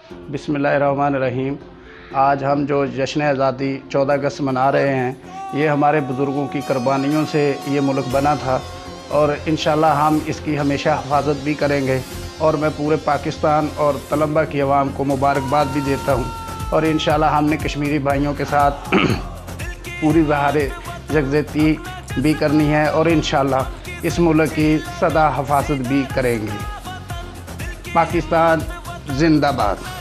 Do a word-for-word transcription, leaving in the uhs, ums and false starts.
बिस्मिल्लाहिर्रहमानिर्रहीम। आज हम जो जश्न आज़ादी चौदह अगस्त मना रहे हैं, ये हमारे बुज़ुर्गों की कुर्बानियों से ये मुल्क बना था और इंशाअल्लाह हम इसकी हमेशा हिफाजत भी करेंगे। और मैं पूरे पाकिस्तान और तलबा की आवाम को मुबारकबाद भी देता हूँ और इंशाअल्लाह हमने कश्मीरी भाइयों के साथ पूरी बहार यकजहती भी करनी है और इंशाअल्लाह इस मुल्क की सदा हिफाजत भी करेंगे। पाकिस्तान जिंदाबाद।